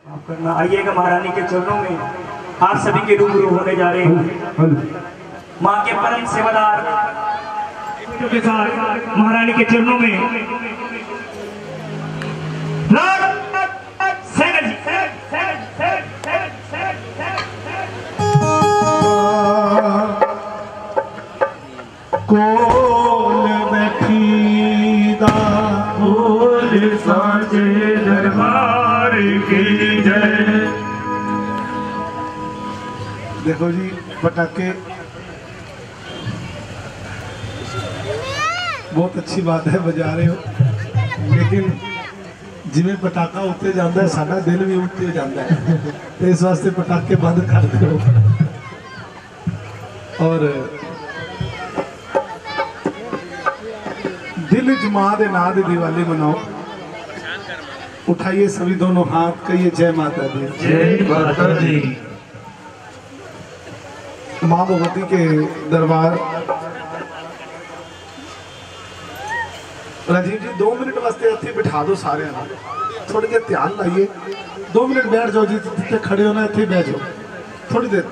करना। आइएगा महारानी के चरणों में आप सभी के रूबरू होने जा रहे हैं। माँ के परम सेवादार के साथ महारानी के चरणों में कोल बैठीदा कोल साचे दरबार की जय। देखो जी पटाखे बहुत अच्छी बात है बजा रहे हो, लेकिन जिमें पटाखा उत्ते जाता है साडा दिल भी उत्ते हो जाता है, तो इस वास्ते पटाखे बंद कर दो और दिल च मां दे नां दी दिवाली मनाओ। उठाइए सभी दोनों हाथ, कहिए जय माता दी। जय माता दी। मां भगवती के दरबार राजीव जी 2 मिनट वास्ते इत्थे बिठा दो सारे, थोड़ी देर ध्यान लाइए। 2 मिनट बैठ जाओ जी, जिथे खड़े हो ना इत्थे बैठ जाओ थोड़ी देर।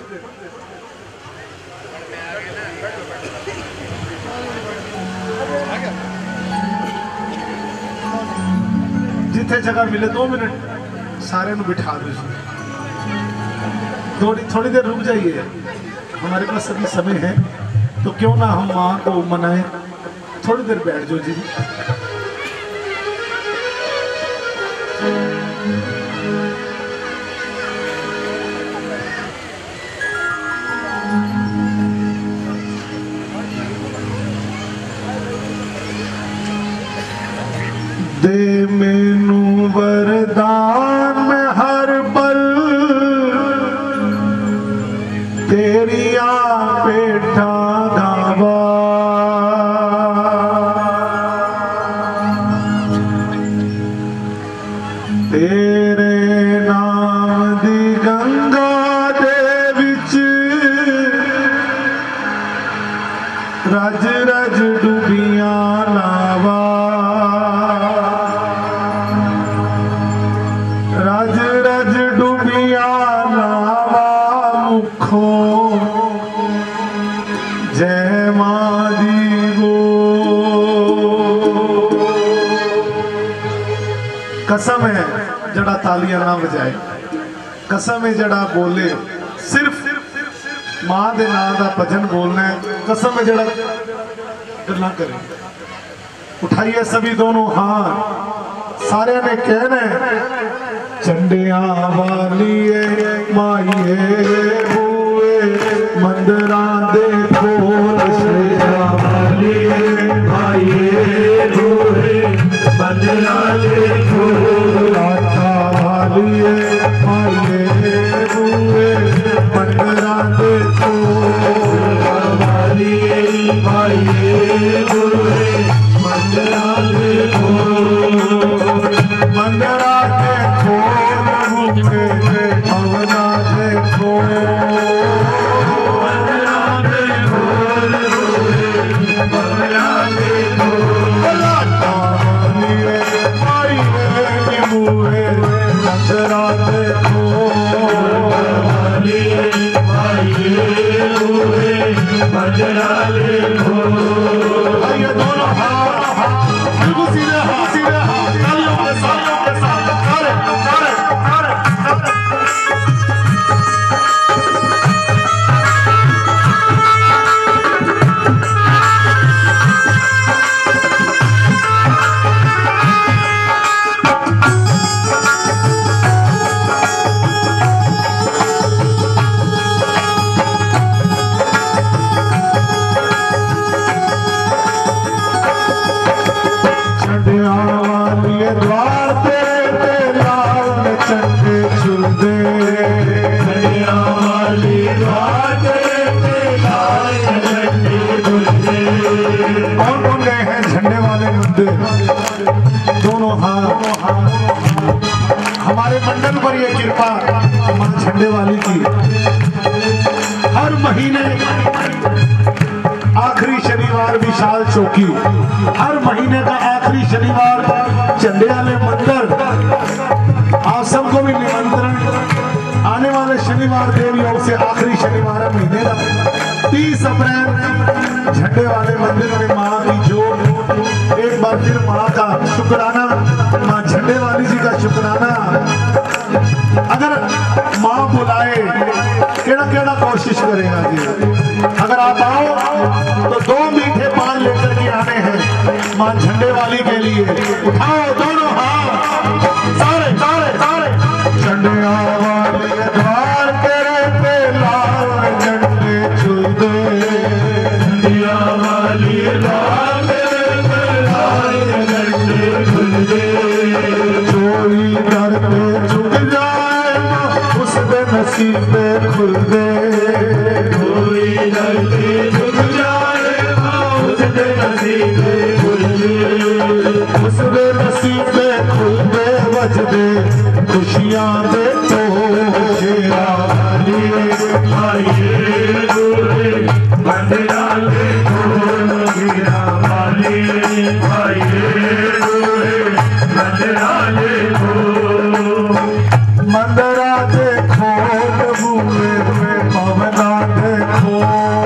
जिथे जगह मिले 2 मिनट सारे ਨੂੰ बिठा दो। थोड़ी देर रुक जाइए, हमारे पास अभी समय है, तो क्यों ना हम माँ को मनाएं। थोड़ी देर बैठ जाओ जी। दे मैनू वरदान में हर पल तेरिया पेठा गावा। तेरे नाम दी गंगा दे विच रज रज डुबियां लावा। रज रज डुबिया लावा मुखो जय मां दी गो। कसम है जड़ा तालियां ना बजाए, कसम है जड़ा बोले सिर्फ मां दे नां दा भजन बोलना है, कसम है जड़ा गल्लां करे। उठाइए सभी दोनों हाथ, सारे ने कहना चंडिया वालिए माइए बूए मंदिरा दे खोल। चंडिया वालिए माइए बूए मंदिरा दे खोल। लाटा वालिए माइए बूए मंदिरा दे खोल। वालिए माइए बूए मंदिरा दे खोल। मंदिरा देखो भवना देखो मंदिरा देखो भवना देखो। लाटा वालिए माइए बूए मंदिरा देखो। वालिए माइए बूए मंदिरा देखो। आइए दोनों हाथ बिल्कुल सीधे हाथ, सीधे हाथ तालियों के साथ सारे सारे सारे द्वार पे लाल चंडे चुलदे। चंडिया वाली द्वार पे लाल चंडे चुलदे। कौन कौन गए हैं झंडे वाले मुद्दे? दोनों हाथ। हमारे मंडल पर ये कृपा मां झंडे वाली की, हर महीने आखिरी शनिवार विशाल चौकी, हर महीने का आखिरी शनिवार झंडे वाले मंदिर। आप सबको भी निमंत्रण शनिवार देव योग से आखिरी शनिवार है महीने का 30 अप्रैल झंडे वाले मंदिर में माँ की जोत। एक बार फिर माँ का शुक्राना, माँ झंडे वाली जी का शुक्राना। अगर माँ बुलाए केड़ा केड़ा कोशिश करेगा जी। अगर आप आओ तो 2 मीठे पान लेकर के आने हैं माँ झंडे वाली के लिए। उठाओ दोनों हाथ, सारे सारे सारे। झंडे वाली द्वार तेरे पे लाल झंडे चुल दे, झंडिया वाली द्वार तेरे पे लाल झंडे चुल दे। चोरी दर पे चुग जाए उस पे नसीब पे खुल दे, चोरी दर पे चुग जाए उस पे नसीब पे खुल दे, उस पे नसीब पे खुल दे बज दे खुशियां दे तो शेरा वाली आइए दूरे मंदिरा ले शेरा वाली आइए दूरे मंदिरा ले मंदिरा देखो प्रभु में पवना देखो,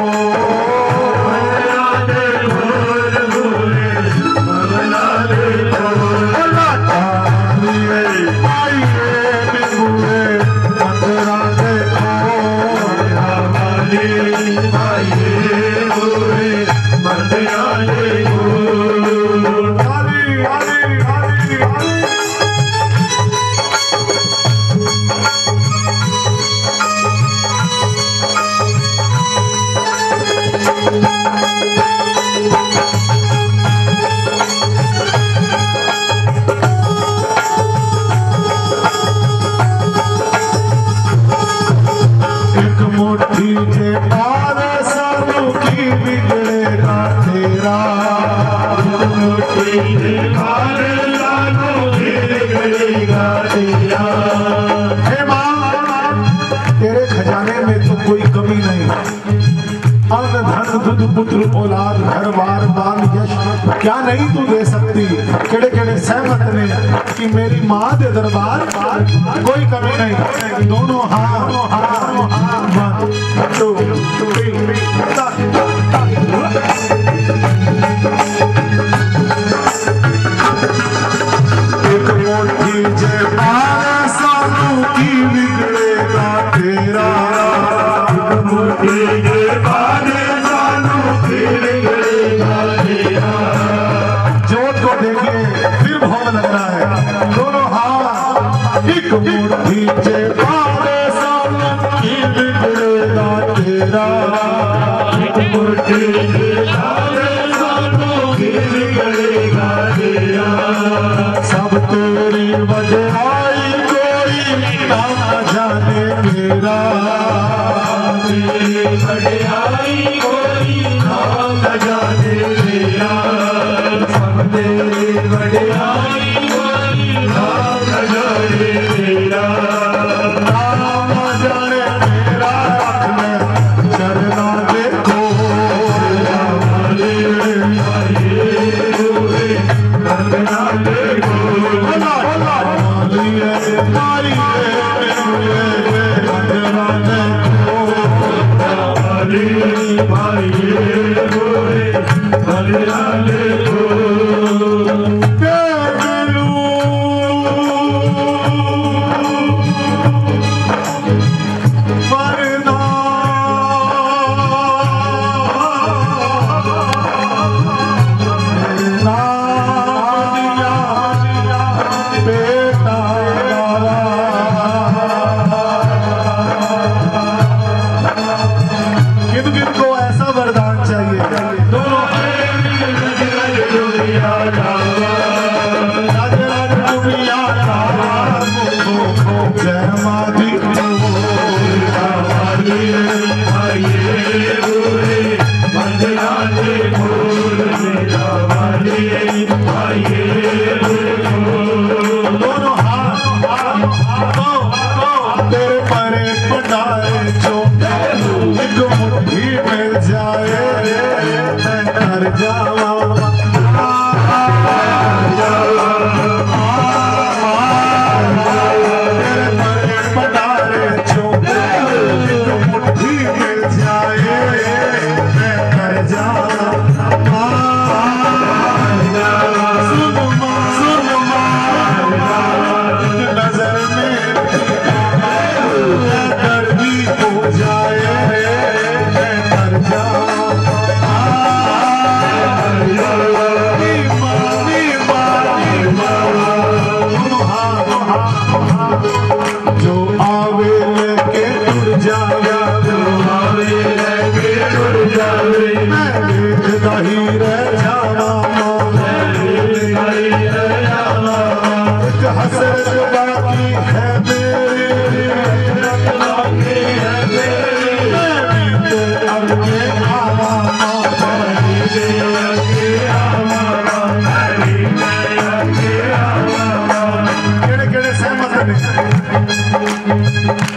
मंदिरा देखो प्रभु में पवना देखो। तेरे खजाने में तो कोई कमी नहीं। अन्न धन दुध पुत्र औलाद घर बार बाल यश क्या नहीं तू दे सकती। केड़े केड़े सहमत ने कि मेरी माँ दे दरबार कोई कमी नहीं। दोनों हाथ 1 2 3 एक मोटी जय बारह सालों की बिगड़ेगा तेरा, एक मोटी जय बारह सालों की बिगड़ेगा तेरा। जोत को देखिए फिर भोग लग रहा है। दोनों हाथ एक मोटी जय बारह सालों की बिगड़ेगा तेरा, एक मोटी जय बारह सालों की बिगड़ेगा तेरा। सब तेरी वजराई कोई ना जाने मेरा, तेरी वजराई कोई ना जाने मेरा। सब तेरी वजराई कोई ना जाने मेरा, नाम जाने मेरा। अपने चरणों देखो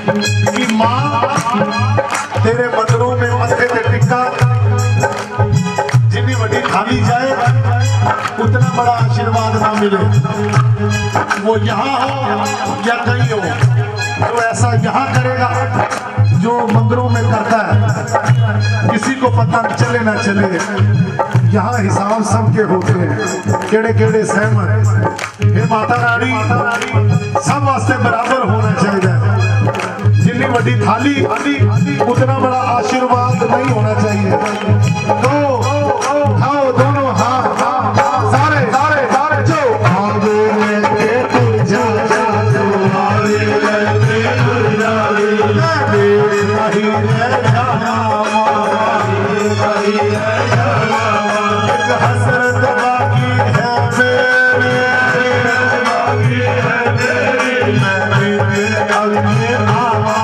कि मां तेरे मंदिरों में मथे ते टिक्का जितनी बड़ी थाली जाए उतना बड़ा आशीर्वाद ना मिले। वो यहाँ हो या कहीं हो, तो ऐसा यहाँ करेगा जो मंदिरों में करता है, किसी को पता चले ना चले। यहाँ हिसाब सबके होते हैं, केड़े केड़े सहमत हे माता रानी सब वास्ते बराबर होना चाहिए। जितनी बड़ी थाली उतना बड़ा आशीर्वाद नहीं होना चाहिए। तो खाओ दोनों हाथ सारे सारे सारे जो आगे लेके तू जा जा जो आगे लेके तू जा मेरे नहीं रह जाना एक हसरत बाकी है मेरे मेरे आगे आवा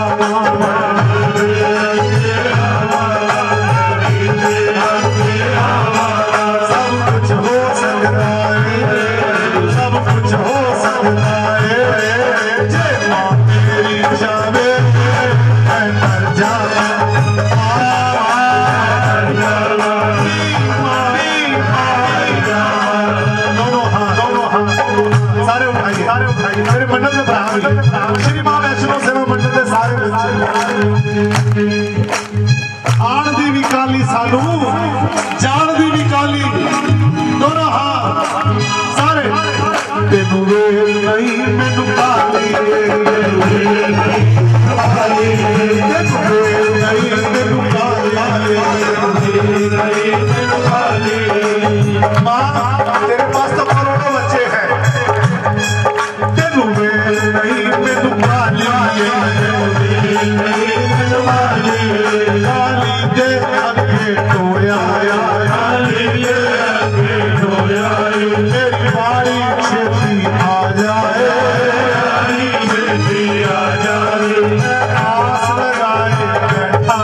श्री मां वैष्णो सेवा मंडल के सारे बच्चे आण दी भी काली सानू जान दी भी काली दोनों हाथ सारे तेनू वेल नहीं मैनू काली तेनू वेल नहीं मैनू काली मां तेरे पास तो करोड़ों बच्चे हैं तेनू वेल नहीं मैनू काली काली दे अगे टोया मेरी बारी छेती आ जाए आस लगाए बैठा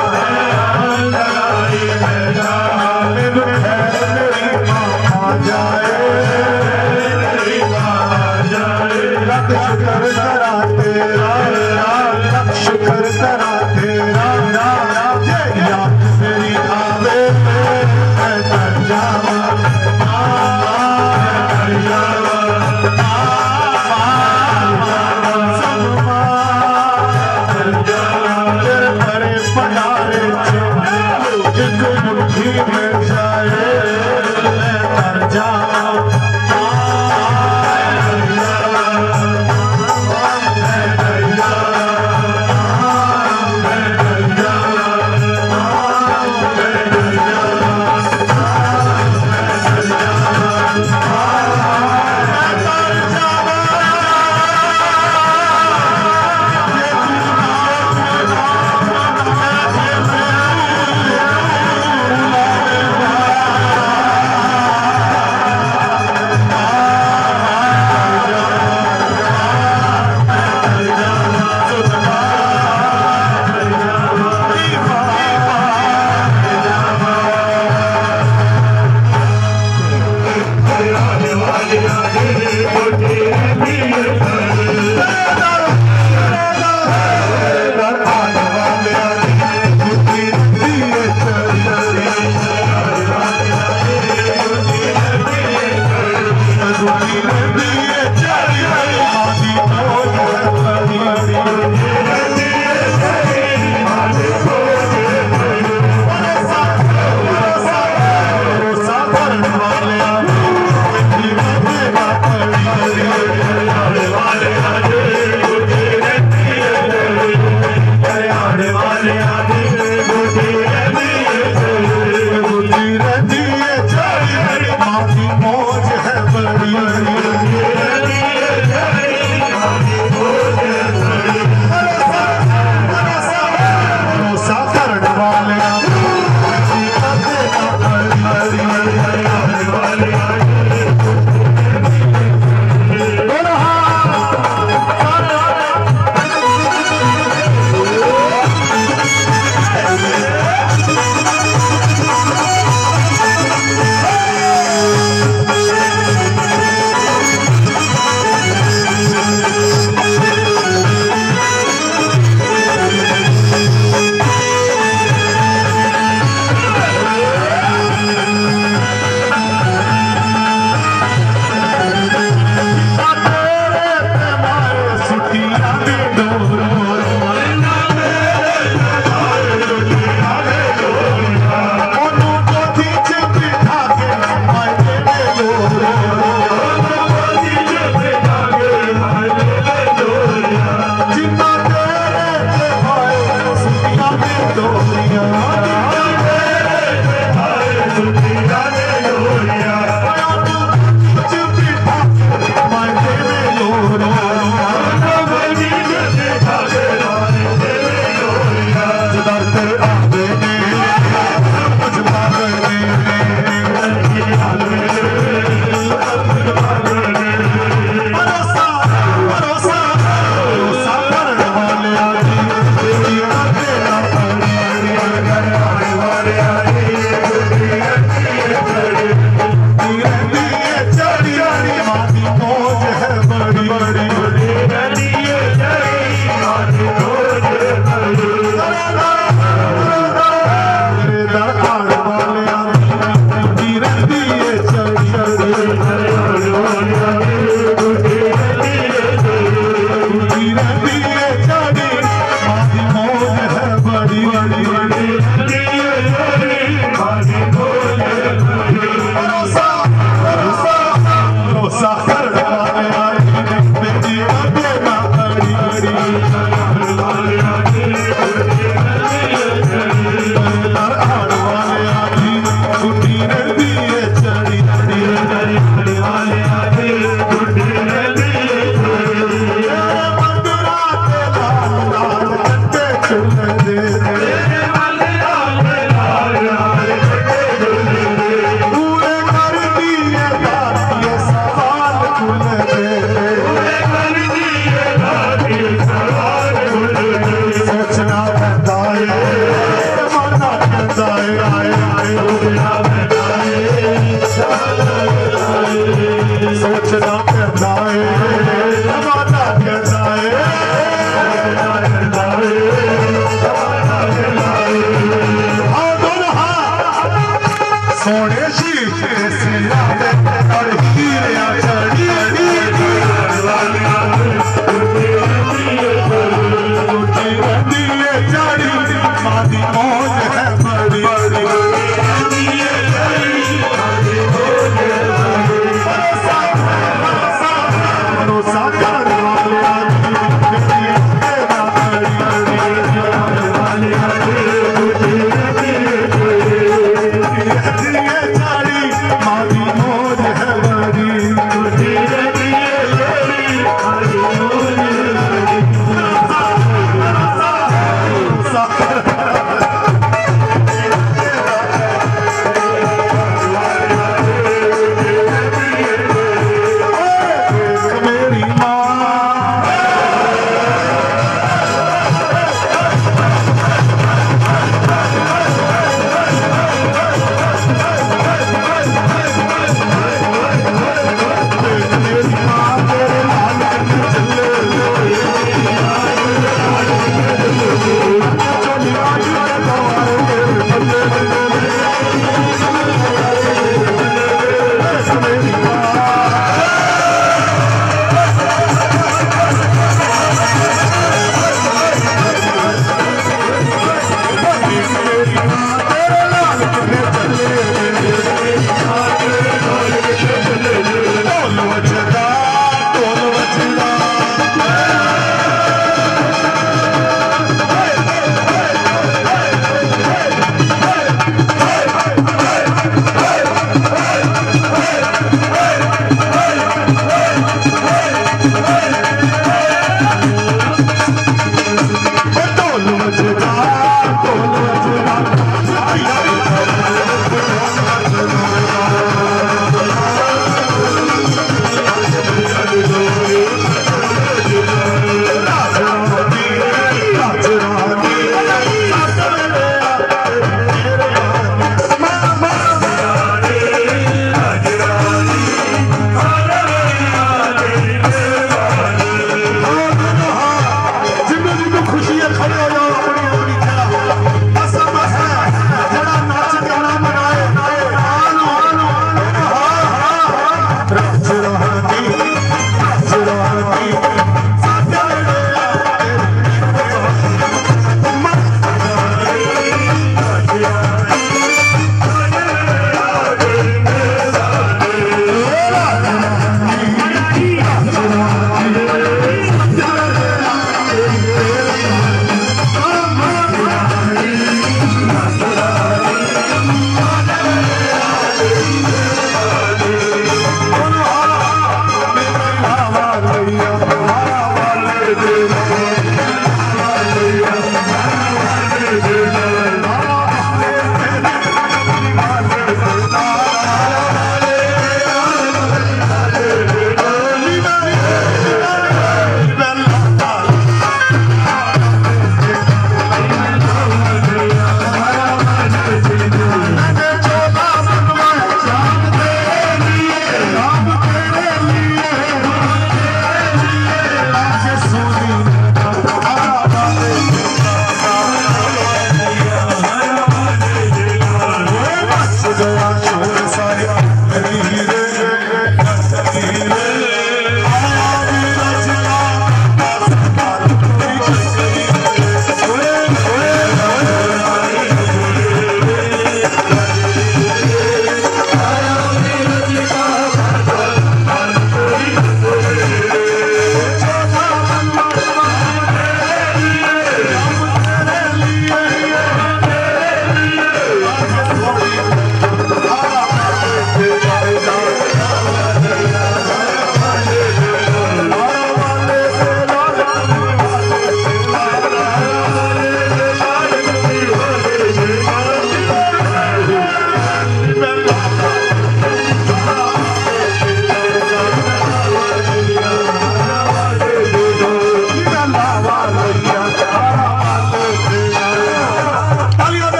मेरी मां आ जाए रब शुक्र करा तेरा भरोसा कर वाले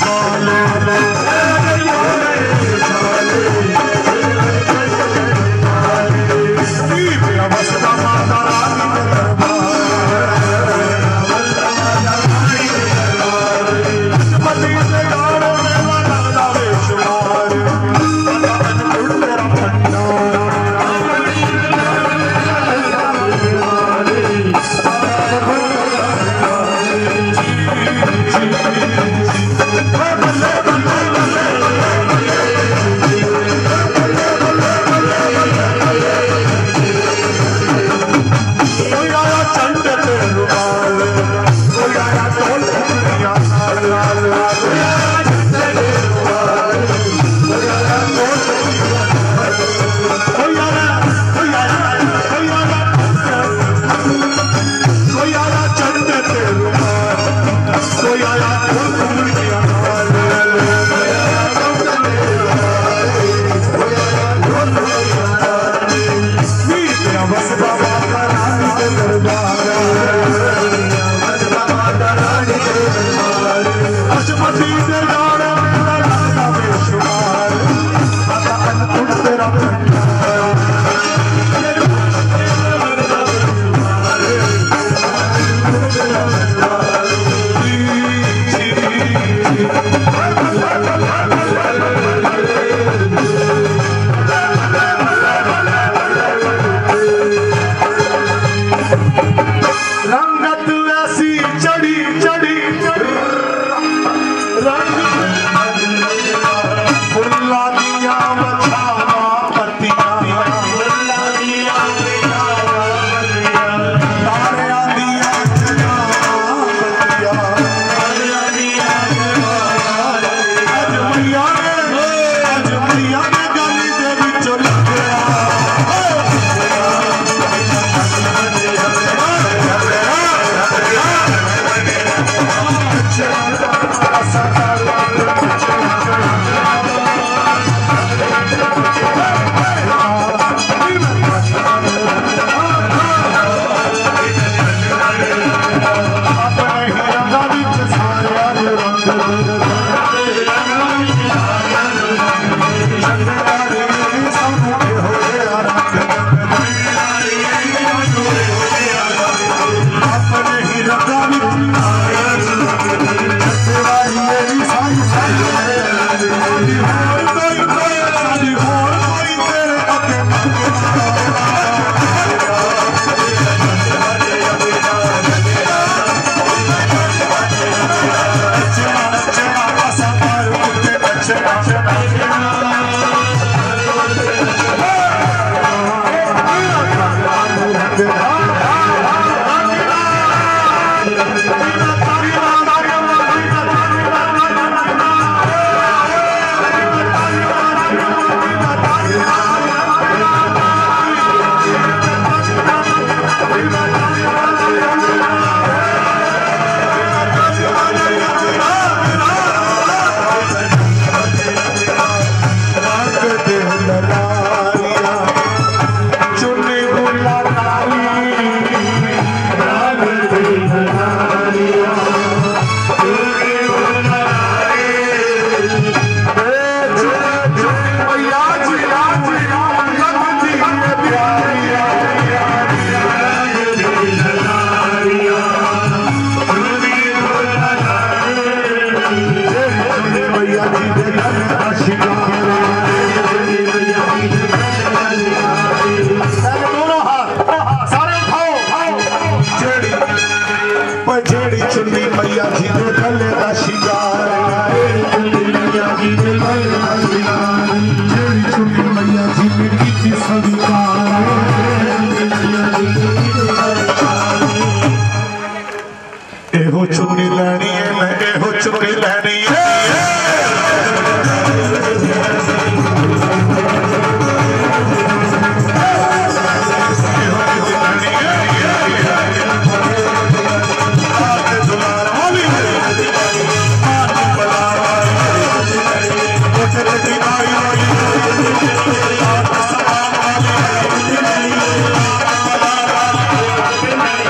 एहो चुनी लैनी है मैं एहो चुनी लैनी है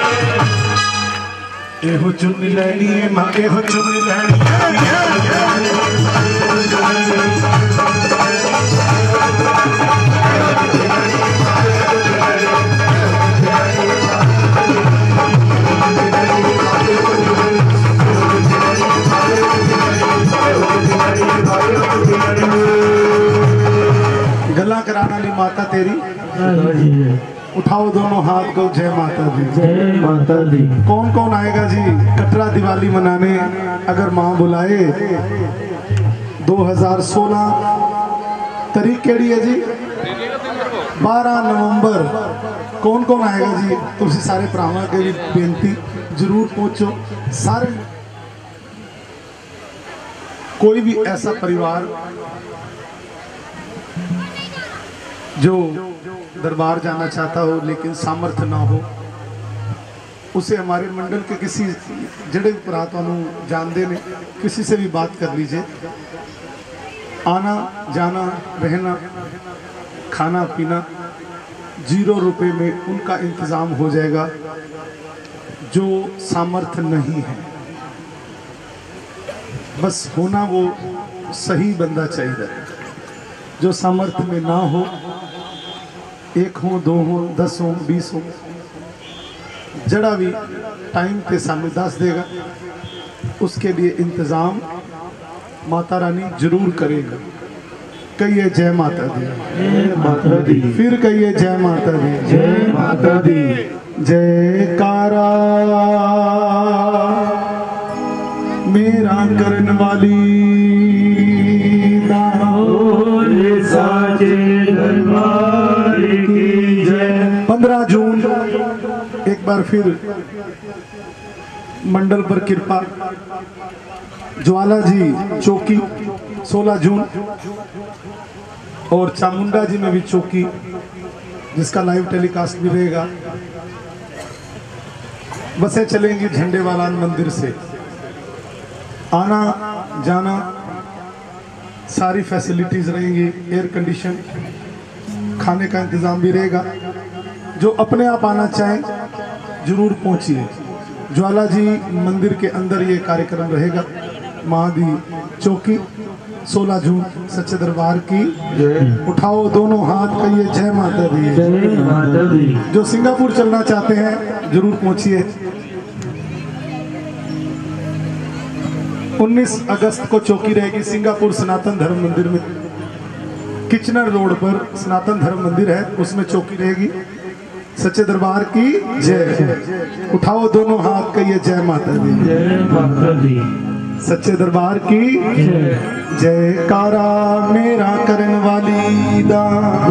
एहो चुनी लैनी है मां एहो चुनी लैनी है माता तेरी? उठाओ दोनों हाथ को, जय माता दी। जय माता दी। कौन कौन आएगा जी कटरा दिवाली मनाने अगर माँ बुलाए? 2016 तारीख केड़ी है जी? 12 नवंबर। कौन कौन आएगा जी? तुसी सारे भरावां के भी बेनती जरूर पहुंचो सारे। कोई भी ऐसा परिवार जो दरबार जाना चाहता हो लेकिन सामर्थ्य ना हो, उसे हमारे मंडल के किसी जड़े भरा तुहानू जानते ने किसी से भी बात कर लीजिए। आना जाना रहना खाना पीना 0 रुपए में उनका इंतज़ाम हो जाएगा। जो सामर्थ्य नहीं है, बस होना वो सही बंदा चाहिए। जो सामर्थ्य में ना हो, 1 हो 2 हो 10 हो 20 हो, जड़ा भी टाइम पे सामने 10 देगा, उसके लिए इंतज़ाम माता रानी जरूर करेगा। कहिए जय माता दी। जय माता दी। फिर कहिए जय माता दी। जय माता दी। जयकारा मेरा करन वाली साचे दरबार की जय। 15 जून एक बार फिर मंडल पर कृपा। ज्वाला जी चौकी 16 जून और चामुंडा जी में भी चौकी, जिसका लाइव टेलीकास्ट भी रहेगा। बसें चलेंगी झंडे वाला मंदिर से। आना जाना सारी फैसिलिटीज रहेंगी, एयर कंडीशन, खाने का इंतज़ाम भी रहेगा। जो अपने आप आना चाहें जरूर पहुंचिए। ज्वाला जी मंदिर के अंदर ये कार्यक्रम रहेगा। महादी चौकी 16 जून सच्चे दरबार की जय। उठाओ दोनों हाथ, कहिए जय माता दी। जय माता दी। जो सिंगापुर चलना चाहते हैं जरूर पहुंचिए। 19 अगस्त को चौकी रहेगी सिंगापुर सनातन धर्म मंदिर में। किचनर रोड पर सनातन धर्म मंदिर है, उसमें चौकी रहेगी। सच्चे दरबार की जय। उठाओ दोनों हाथ, कहिए जय माता दी। जय माता दी। सच्चे दरबार की जयकारा मेरा करन वाली दा।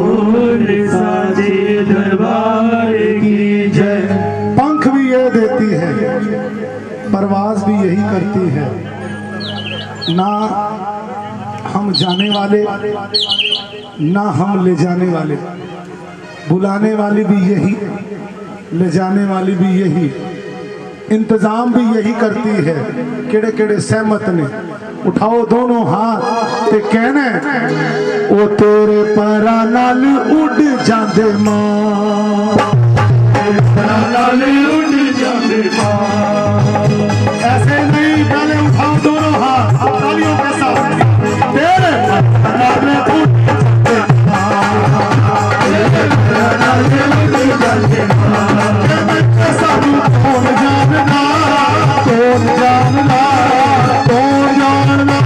साचे दरबार की जय। पंख भी ये देती है, परवाज भी यही करती है। ना हम जाने वाले ना हम ले जाने वाले, बुलाने वाली भी यही, ले जाने वाली भी यही, इंतजाम भी यही करती है। केड़े केड़े सहमत ने? उठाओ दोनों हाथ ते कहने ओ तेरे परा नाल उड़ जांदे मां, परा नाल उड़ जांदे मां। ऐसे नहीं, पहले उठाओ दोनों हाथ तालियों के साथ। तेरे परा नाल उड़ जांदे मां, तेरे परा नाल उड़ जांदे मां। सानू कौन जानना, कौन जानना, कौन जानना।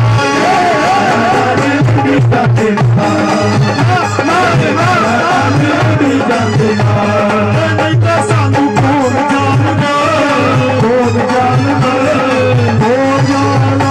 सानू कौन जानना, कौन जानना, कौन जानना।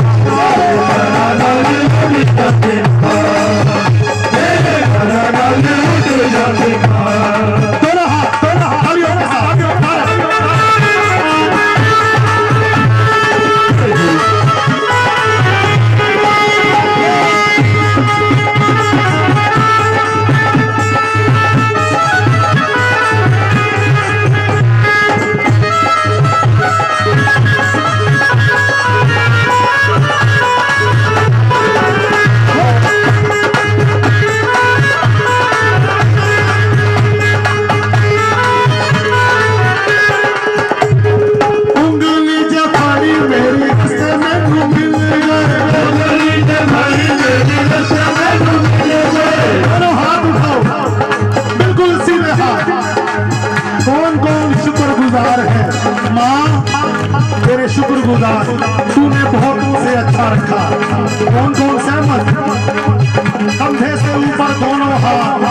कौन कौन सहमत? कंधे से ऊपर दोनों हाथ,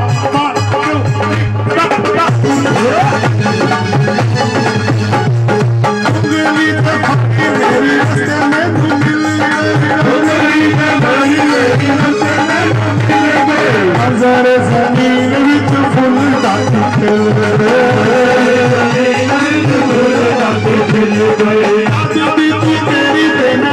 मेरी रस्ते में तुम मिल नजर जमीन विच फुल डाटी खिल तेरी देने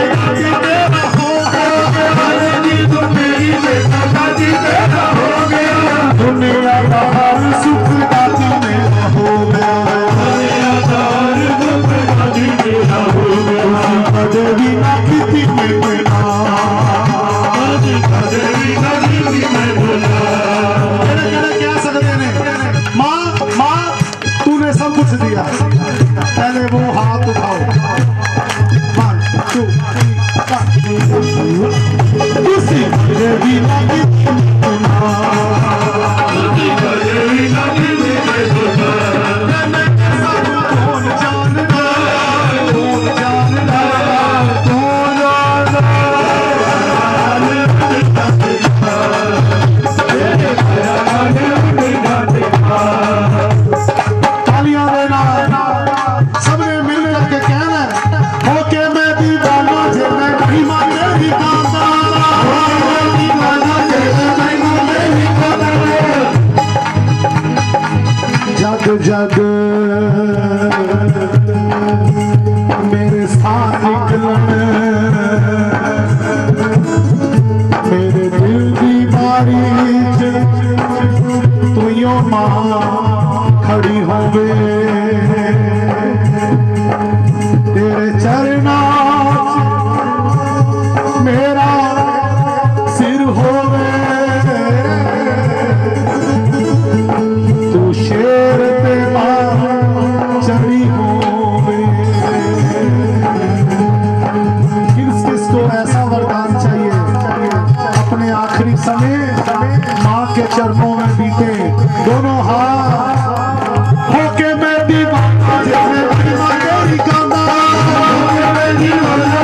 दुनिया का हर सुख दाती मेरा हो गया, कदवी ना किती में क्या सकते ने माँ तूने सब कुछ दिया, पहले वो हाथ उठाओ, 1 2 3 कदवी ना किती जग मेरे साथ निकलन, मेरे दिल की बारी तू यो मां खड़ी होवे, तेरे चरणों मेरा सिर होवे, तू शेर चली होवे। किसको ऐसा वरदान चाहिए अपने आखिरी समय माँ के चरणों में बीते, दोनों हाथ होके मैं दीवाना तेरी गाना, मैं भी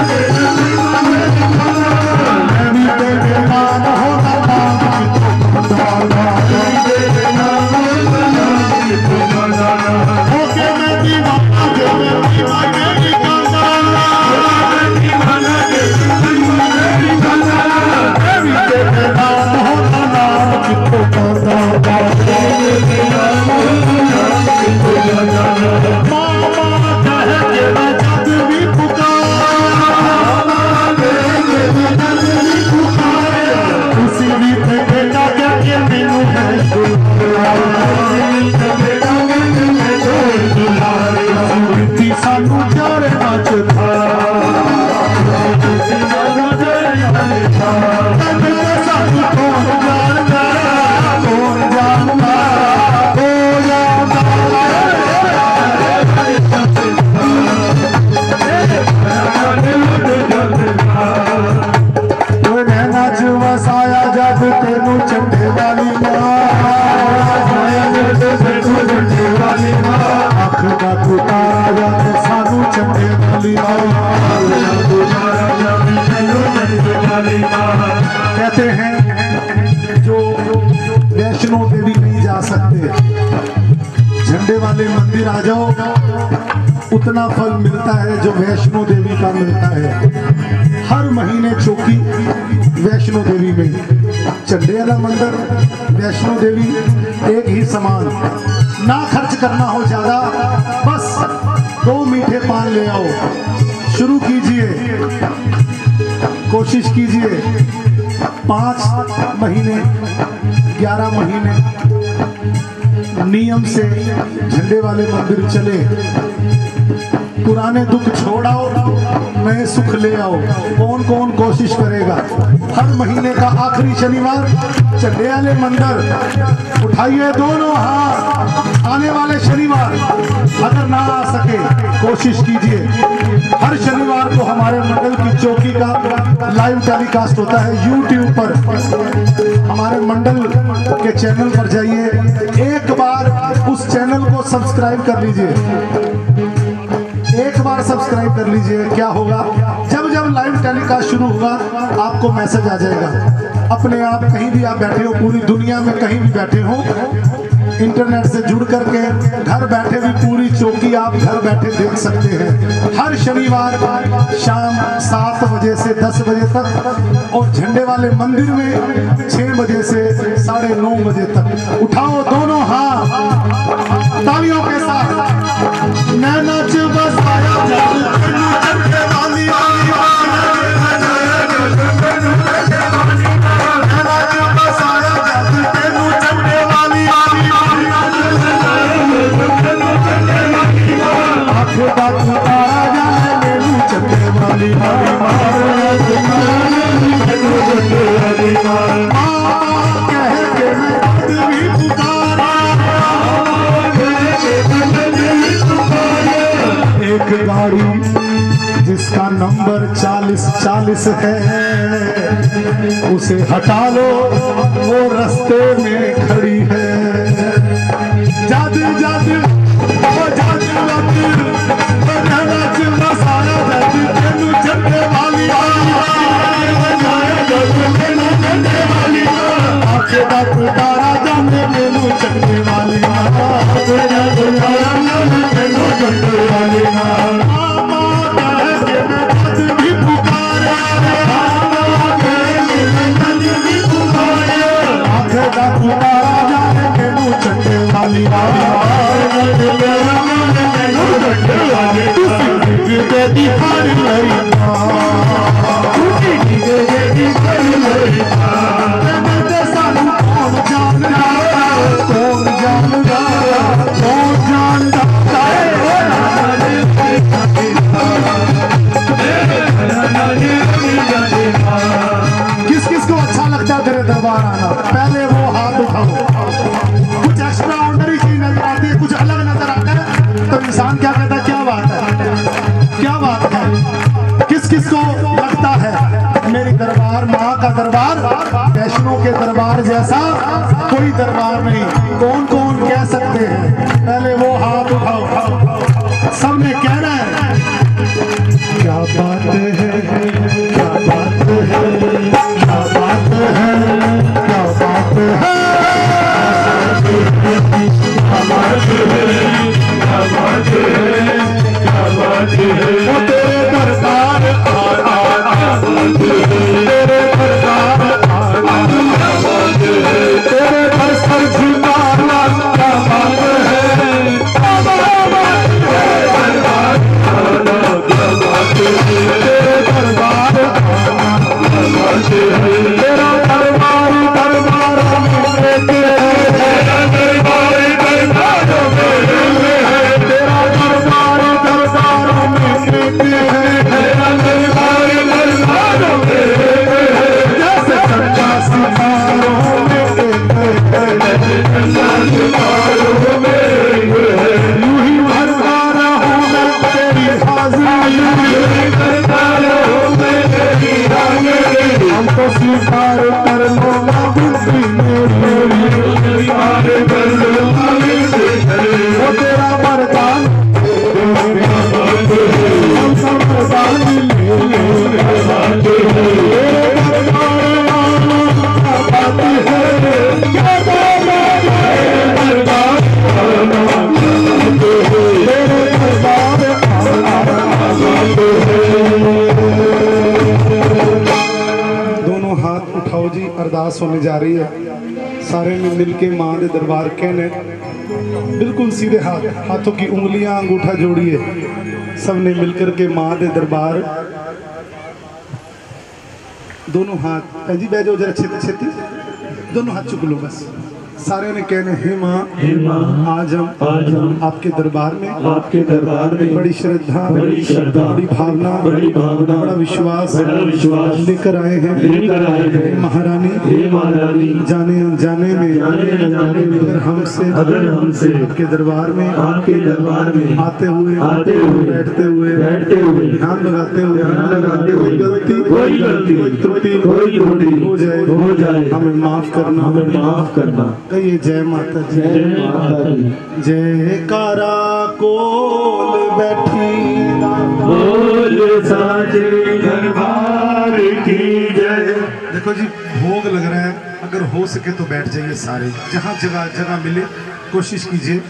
तेरे नाम होना कहते हैं जो वैष्णो देवी नहीं जा सकते, झंडे वाले मंदिर आ जाओ, उतना फल मिलता है जो वैष्णो देवी का मिलता है। हर महीने चौकी वैष्णो देवी में, झंडे वाला मंदिर वैष्णो देवी एक ही समान, ना खर्च करना हो ज्यादा, बस 2 मीठे पान ले आओ, शुरू कीजिए, कोशिश कीजिए 5 महीने 11 महीने नियम से झंडे वाले मंदिर चले, पुराने दुख छोड़ाओ, नए सुख ले आओ। कौन कौन कोशिश करेगा? हर महीने का आखिरी शनिवार झंडे वाले मंदिर, उठाइए दोनों हाथ। आने वाले शनिवार अगर ना आ सके कोशिश कीजिए, हर शनिवार को हमारे मंडल की चौकी का लाइव टेलीकास्ट होता है YouTube पर। हमारे मंडल के चैनल पर जाइए, एक बार उस चैनल को सब्सक्राइब कर लीजिए, एक बार सब्सक्राइब कर लीजिए। क्या होगा, जब जब लाइव टेलीकास्ट शुरू होगा आपको मैसेज आ जाएगा। अपने आप कहीं भी आप बैठे हो, पूरी दुनिया में कहीं भी बैठे हो, इंटरनेट से जुड़ करके घर बैठे भी पूरी चौकी आप घर बैठे देख सकते हैं। हर शनिवार शाम 7 बजे से 10 बजे तक और झंडे वाले मंदिर में 6 बजे से 9:30 बजे तक। उठाओ दोनों हाथ तालियों के साथ। मैं नाच बसाया एक गाड़ी जिसका नंबर 40 है उसे हटा लो, वो रास्ते में खड़ी है। जादू जादू ओ जादू तारा जाने मेनू चढ़ने वाली भी पुकारा जाने मेनू चढ़ने वाली किस किस को अच्छा लगता है तेरे दरबार आना? पहले वो हाथ उठाओ। कुछ एक्स्ट्रा ऑर्डनरी चीज नजर आती है, कुछ अलग नजर आता है तो इंसान क्या कहता है, क्या बात है, क्या बात है। किस किस को लगता है मेरी दरबार माँ का दरबार वैष्णो के दरबार जैसा कोई दरबार नहीं? कौन कौन कह सकते हैं? पहले वो हाथ उठाओ। सबने कहना है क्या बात है, क्या बात है, क्या बात है, क्या बात है, क्या बात है, क्या बात है, क्या बात है। वो तेरे दरबार तेरे दरबार तेरे घर सर झुकाना क्या बात है, तेरे दरबार तेरा दरबार दरबार में तेरा दरबार दरबार में तेरा दरबार दरबार में तेरा दरबार दरबार में जैसे सच्चा सितारों में यूं ही भरमारा हूँ मैं तेरी हाजिरी, हमको स्वीकार कर लो मांगती मेरी, वो तेरा वरदान हम सब वरदान अरदास होने जा रही है। सारे ने मिलके मां के दरबार कहने, बिल्कुल सीधे हाथों की उंगलियां अंगूठा जोड़िए। सब ने मिलकर के मां के दरबार दोनों हाथ जी बह जाओ जरा छेती छेती, दोनों हाथ चुक लो बस। सारे ने कहने हे माँ आज हम आपके दरबार में बड़ी श्रद्धा बड़ी भावना बड़ा विश्वास लेकर आए हैं। महारानी जाने अनजाने में अगर हमसे आपके दरबार में आते हुए बैठते हुए ध्यान लगाते हुए कोई गलती हो जाए हमें माफ करना। कहिए जय माता दी। जय कारा कोल बैठी साचे दरबार की जय। देखो जी भोग लग रहा है, अगर हो सके तो बैठ जाइए सारे, जहाँ जगह जगह मिले कोशिश कीजिए।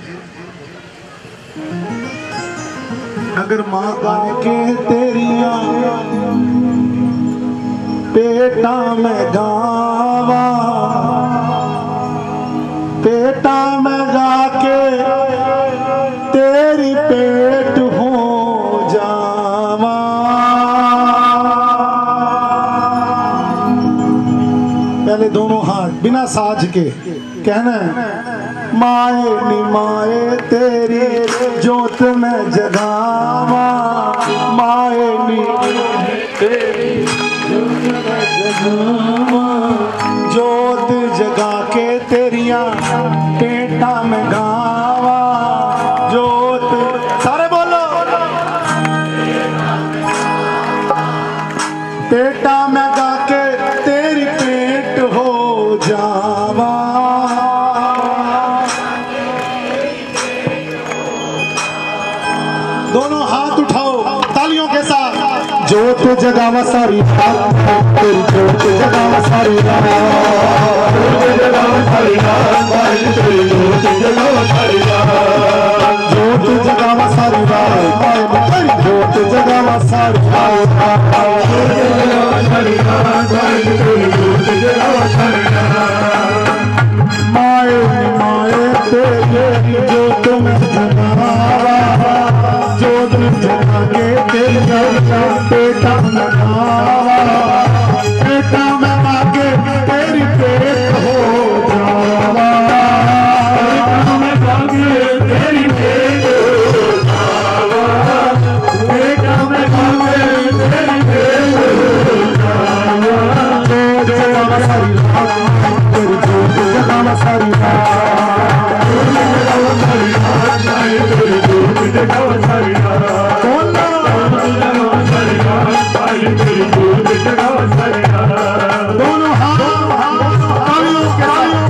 अगर माँ गाने के तेरिया पेटा में गावा, पेटा में जाके तेरी पेट हो जावा। पहले दोनों हाथ बिना साज के कहना है, माए नी माए तेरी जोत में जगावा, माए नी तेरी जोत में जगावा, जोत जगा के तेरिया पेटा में गावा, जोत सारे बोलो, पेटा में गा के तेरी पेट हो जावा। दोनों हाथ उठाओ तालियों के साथ। जोत जगावा सारी रात, तेरी जोत जगावा सारी रात, जोत जगावा सारी रात, तेरी जोत जगावा सारी रात, जोत जगावा सारी रात, तेरी जोत जगावा सारी रात, तेरी जोत जगावा सारी रात। माए माए तेरी जोत में जगावा, जोत जगा के तेरी पेटा में गावा, पेटा में आके तेरी पेट हो जावा, पेटा में आके तेरी पेट हो जावा, पेटा में आके तेरी पेट हो जावा। जोत जगावा सारी रात, तेरी जोत जगावा सारी रात, तेरी जोत जगावा सारी रात। दोनों हाथ तालियों के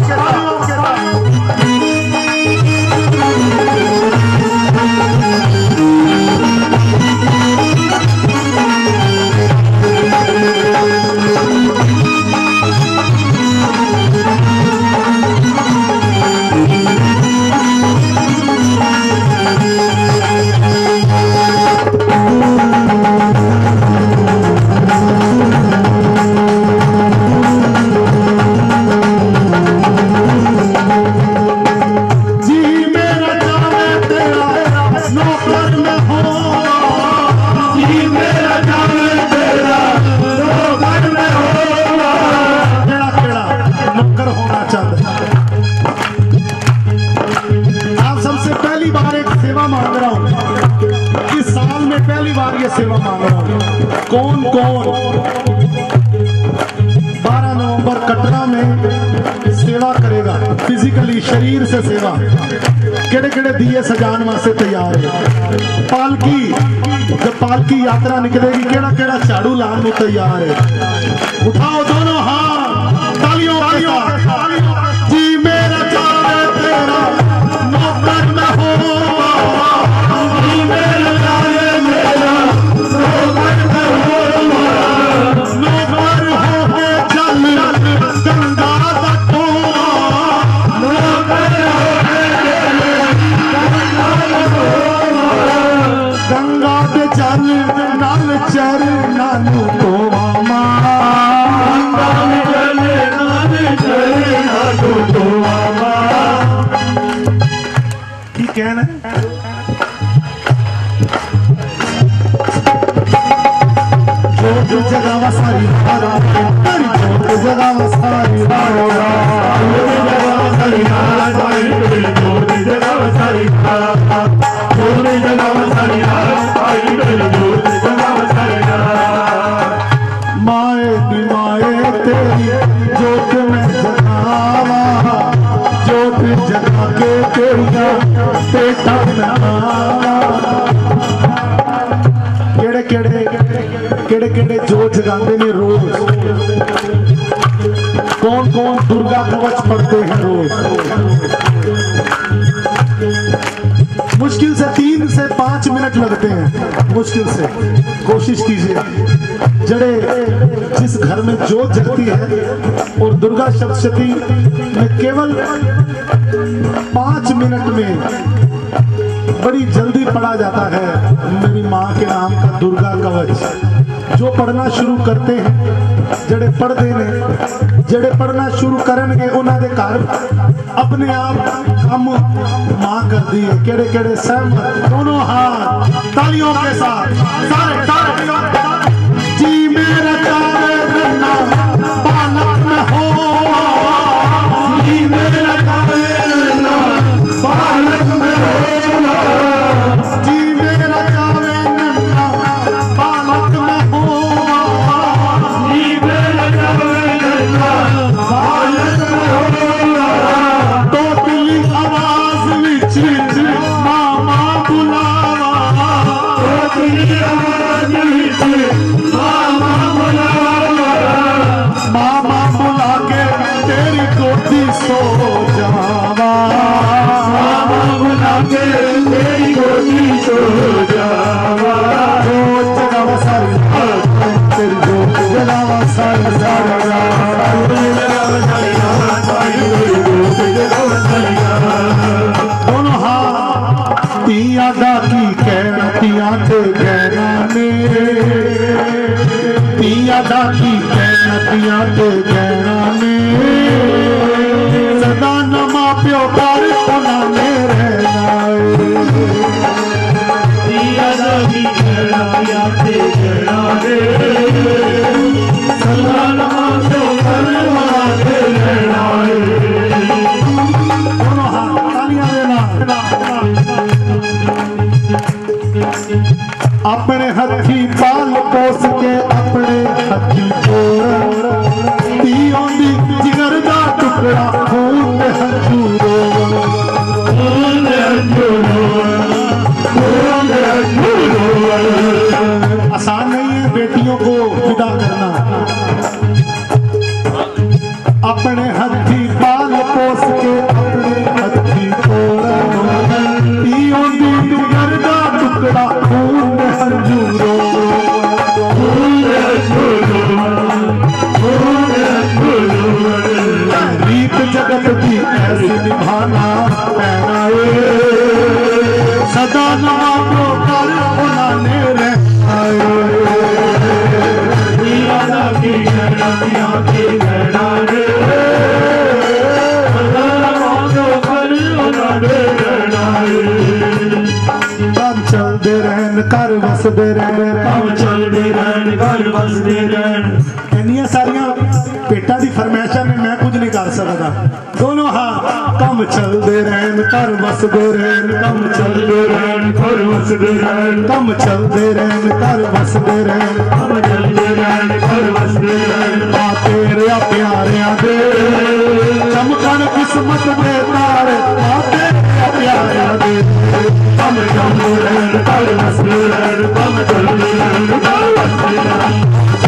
सेवा मांग रहा हूं। कौन कौन 12 नवंबर कटरा में सेवा करेगा, फिजिकली शरीर से सेवा, केड़े केड़े दिए सजान वास्ते तैयार है। पालकी जब पालकी यात्रा निकलेगी केड़ा केड़ा झाड़ू लाने को तैयार है। उठाओ दोनों हाथ तालियों के साथ। जी मेरा जाने तेरा नौकर मैं हो, जी मेरा जाने मेरा नौकर मैं हो, नौकर हो चल गंगा तको, नौकर हो गंगा के चल नाल चर नानू तो मामा, गंगा में चले नाल चर नानू तो मामा। की कहना है? जोत जगावा सारी रात, तेरी जोत जगावा सारी रात, जोत जगावा सारी रात, तेरी जोत जगावा सारी रात, जोत जगावा सारी रात, तेरी जोत जगावा सारी रात। माए दी माए तेरी जोत में जगावा, जोत जगा के तेरिया पेटा में आवा। केड़े केड़े केड़े केड़े जोत जगाते ने रोज, कौन कौन दुर्गा कवच पढ़ते हैं रोज। मुश्किल से 3 से 5 मिनट लगते हैं मुश्किल से। कोशिश कीजिए, जड़े जिस घर में जोत जगती है और दुर्गा सप्तशती में केवल 5 मिनट में बड़ी जल्दी पढ़ा जाता है मेरी माँ के नाम का दुर्गा कवच। जो पढ़ना शुरू करते हैं, जड़े पढ़ते ने, जड़े पढ़ना शुरू करेंगे उन्होंने घर अपने आप हम माँ कर दी है। केड़े केड़े सहमत, दोनों हाथ तालियों के साथ सारे सारे जी मेरा चारे करना बालक में हो, जी मेरा चारे करना बालक में हो, जी मेरा चारे करना बालक में हो, जी मेरा चारे करना बालक में हो। तो दिली आवाज विच मामा बुलावा, तो दिली आवाज विच मामा बुलावा, मामा बुला के तेरी गोदी सो जावा, मामा बुला के तेरी गोदी सो जावा। जगावा सारी तेरी गोदी जगावा सारी दोनों हाथ तिया डाकी कहना तिया के कहना में, तिया डाकी कहना तिया के कहना में, सदा न माँ प्यो कर उन्होंने रहना तिया डाकी कहना तिया के कहना में, सदा न माँ प्यो कर उन्होंने रहना। दोनों हाथ तालियां देना। अपने हथी पाल पोस के अपने हथी तोड़, तीयों दी जिगर दा टुकड़ा खून हजूरो, आसान नहीं है बेटियों को विदा करना। अपने हथी पाल पोस के अपने हथी तोड़, तीयों दी जिगर दा टुकड़ा खून हजूरो, रीत जगत की ऐसी निभाना पैना, सदा नवा को कर उन्होंने रहना की गणतियां की गणा रे, सदा नवा को कर उन्होंने रहना। काम चलते रहन कर वसदे रहन, काम चलते रहन कर वसदे रहन। इन्नियां सारियां पेटा की फरमाइशां में मैं कुछ नहीं कर सकता। दोनों हाथ काम चलते रहन कर वसदे रहन, काम चलते रहन कर वसदे रहन, काम चलते रहन कर वसदे रहन, काम चलते रहन कर वसदे रहन। आ तेरे प्यारियां दे चमकन किस्मत दे तारे, आ तेरे प्यारियां दे काम चलते रहन कर वसदे रहन, काम चलते रहन कर वसदे रहन,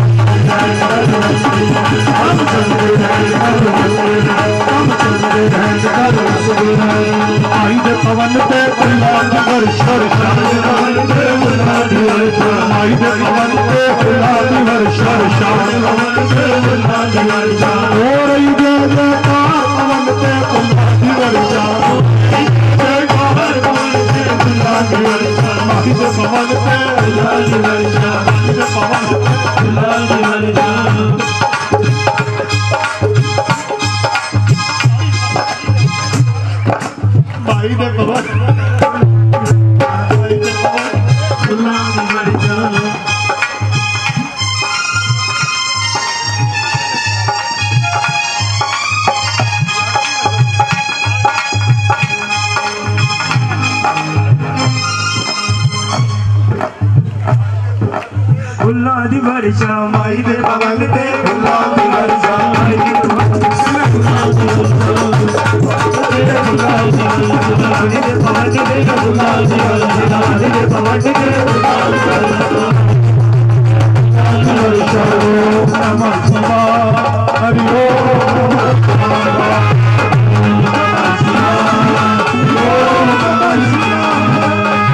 काम चलते रहन कर वसदे रहन, काम चलते रहन कर वसदे रहन। आई दे पवन पे गुलाब वर्षा, आई दे पवन पे गुलाब वर्षा, और आई दे पवन पे गुलाब वर्षा, आई दे पवन पे गुलाब वर्षा, आई दे पवन पे गुलाब वर्षा। भाई दे पवन, भाई दे पवन गुलाब वर्षा। फुल्लां दी वर्षा माई दे पवन ते, फुल्लां दी वर्षा माई दे पवन ते, फुल्लां दी वर्षा माई दे पवन ते, फुल्लां दी वर्षा नमः शिवाय हरि ओम।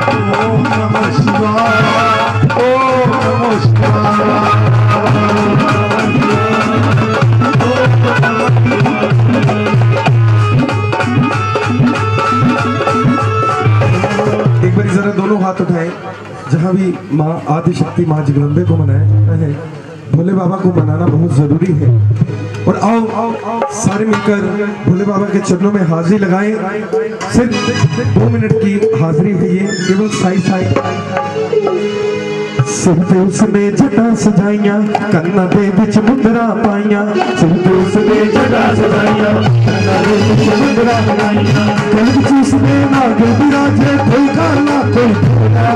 हाथ उठाएं। जहाँ भी माँ आदिशक्ति माँ जगदम्बे को मनाए, भोले बाबा को मनाना बहुत जरूरी है। और आओ सारे मिलकर भोले बाबा के चरणों में हाजिरी लगाएं। सिर्फ 2 मिनट की हाजिरी है ये, केवल साई साई। सिर पे उसने जटा सजाइया, कन्ना दे विच मुद्रा पाइया। सिर पे उसने जटा सजाइया, कन्ना दे विच मुद्रा पाइया। गल विच उसने नाग विराजे, कोई काला कोई धोला।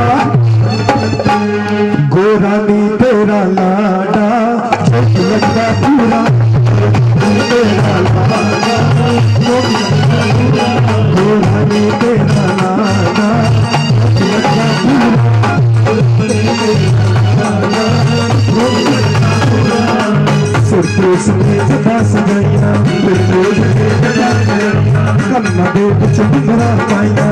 गोरा नी तेरा लाडा, चौक लगदा पूरा। तेरा लाडा, चौक लगदा पूरा। गोरा नी तेरा लाडा, चौक लगदा पूरा। सिर पे उसने जटा सजाइया, कन्ना दे विच मुद्रा पाइया।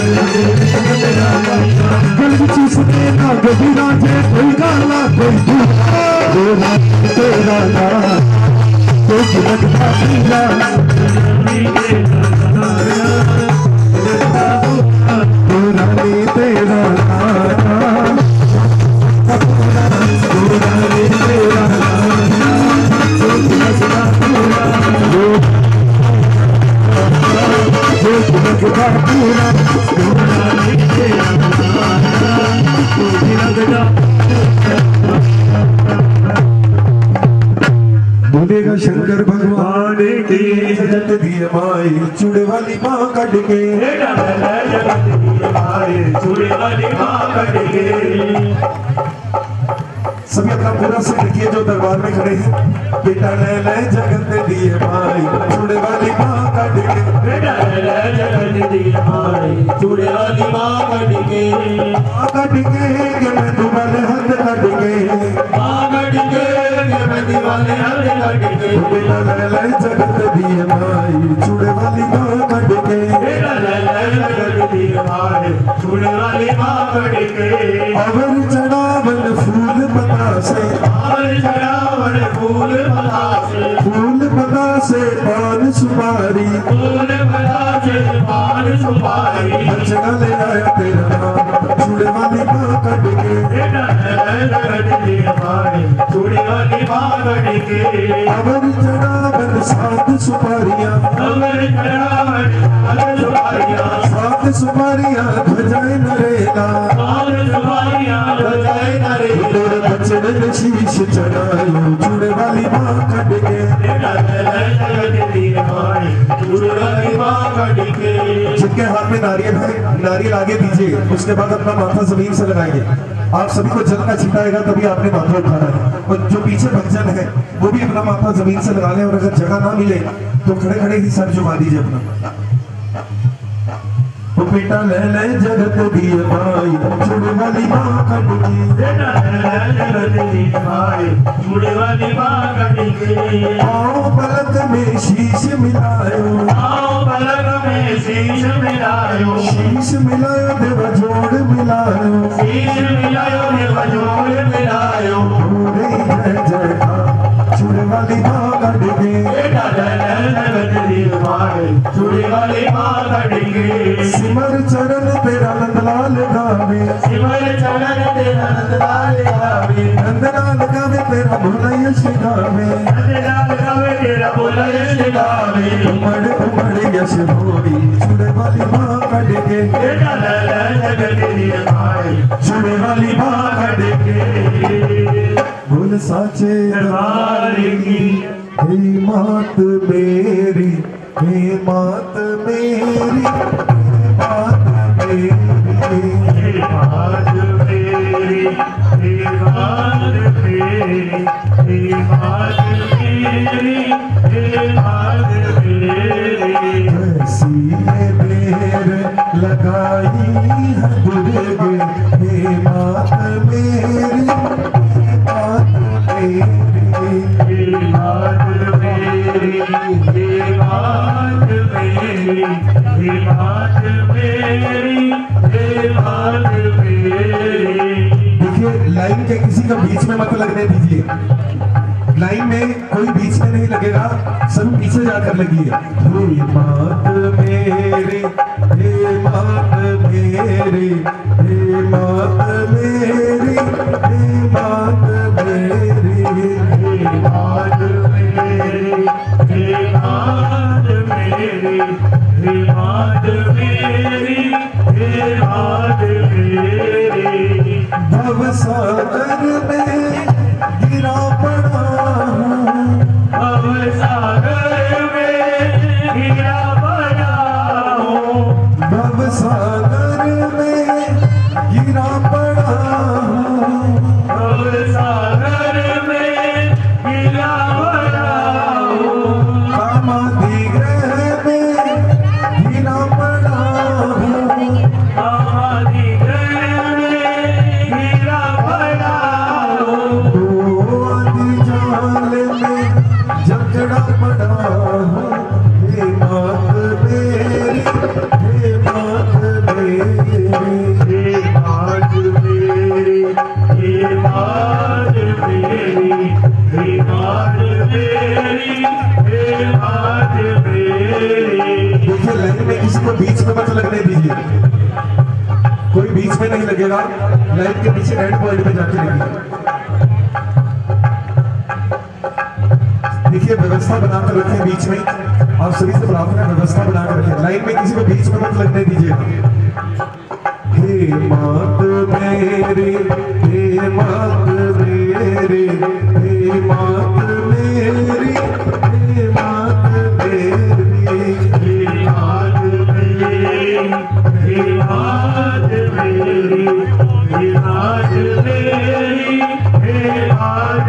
गल विच उसने नाग विराजे, कोई काला कोई धोला। गोरा तेरा लाडा, चौक लगदा पूरा। गोरा नी तेरा लाडा, बोलेगा शंकर भगवान की जगत दिए माई, चूड़े वाली माँ कट के। चूड़े वाली माँ कट के। सभी अपना पूरा से लिखिए जो दरबार में खड़े हैं। बेटा ले ले जगत दिए माई, चूड़े वाली माँ कट के। बेटा ले ले जगत दिए माई, चूड़े वाली माँ कट के। माँ कट के मैं तुम्हारे हाथ कट के। माँ कट के मैं दीवाने हाथ कट के। बेटा ले ले जगत दिए माई, चूड़े वाली माँ कट के। बेटा ले ले जगत दिए माई, चूड़े वाली माँ कट के। अवर चढ़ावन फूल से, फूल पता से पान सुपारी। बचना ले आया तेरा नाम, चूड़े वाली माँ कट के। अवर चढ़ावन सात सुपारियाँ, सात सुपारियाँ भजाए नरेगा। बचन शीश चढ़ायो, चूड़े वाली माँ कट के। जिनके हाथ में नारियल है, नारियल आगे दीजिए। उसके बाद अपना माथा जमीन से लगाएंगे। आप सभी को जल का छिटाएगा तभी आपने माथा उठाना है। और जो पीछे भक्तजन है वो भी अपना माथा जमीन से लगा लें। और अगर जगह ना मिले तो खड़े खड़े ही सर झुका दीजिए अपना। बेटा ले ले जगत दिए माई, चूड़े वाली माँ कट के। बेटा ले ले जगत दिए माई, चूड़े वाली माँ कट के। आओ पलक में शीश मिलायो, आओ पलक में शीश मिलायो। शीश मिलायो देव जोड़ मिलायो, शीश मिलायो देव जोड़ मिलायो। जय जय चूड़े वाली माँ कट के। बेटा ले ले जगत दिए माई, चूड़े वाली माँ कट के। सिमर चरण तेरा नंदलाल गावे, सिमर चरण तेरा नंदलाल गावे। नंदलाल गावे तेरा भोला यश गावे, नंदलाल गावे तेरा भोला यश गावे। उमड़ उमड़ यश होरी, चूड़े वाली माँ कट के। बेटा ले ले जगत दिए माई, चूड़े वाली माँ कट के। बोल साचे दरबार की, हे मात मेरी, हे मात मेरी, बात मेरी, बात मेरी, बात मेरी, बात मेरी, बात मेरी। ऐसी मेरे लगाई है दुर्गे, हे बात मेरी, बात मेरी, बात मेरी, बात मेरी, बात मेरी, बात मेरी। देखिए लाइन के किसी का बीच में मत लगने दीजिए। लाइन में कोई बीच में नहीं लगेगा, सब पीछे जाकर लगिए। हे बात मेरी, हे बात मेरी, हे बजड़ा बड़ा हूँ, हे मात मेरी, हे मात मेरी, हे मात मेरी, हे मात मेरी, हे मात मेरी, हे मात मेरी। देखिए लाइन में किसी को बीच में मत लगने दीजिए, कोई बीच में नहीं लगेगा, लाइन के पीछे एंड पॉइंट पे जाके लगिए। देखिए व्यवस्था बनाकर रखें बीच में, आप सभी से प्रार्थना व्यवस्था बनाकर रखें, लाइन में किसी को बीच में मत लगने दीजिएगा। हे मात मेरी, हे मात मेरी, हे मात मेरी, हे मात मेरी, हे मात मेरी, हे मात मेरी, हे मात मेरी, हे मात